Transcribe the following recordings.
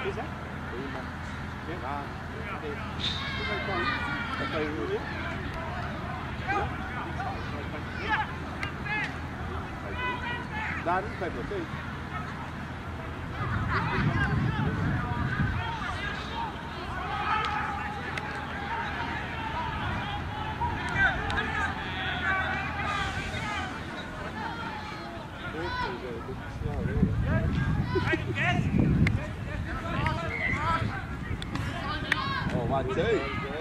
Đá đúng phải một cái. Oh, one, two.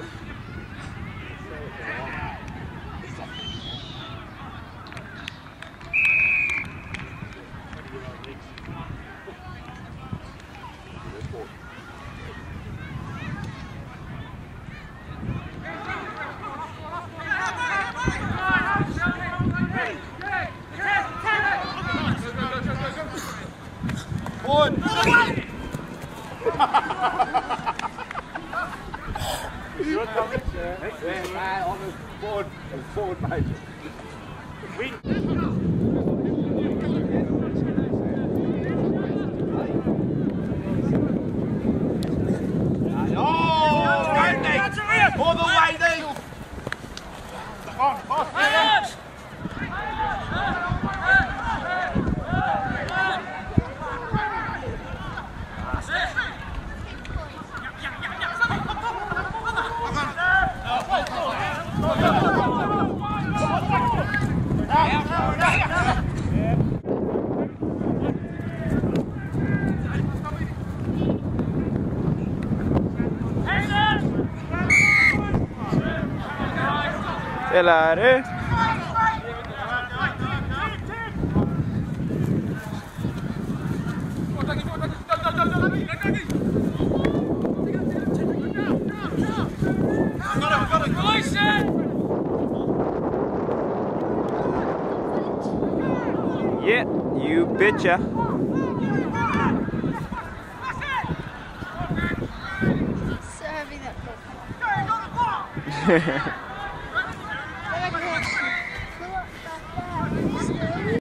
Forward! Good coming. Yeah, on the forward page. Win. Oh, great Nick! All the way, Neil! On. Elare. Yeah, you betcha. Serving that.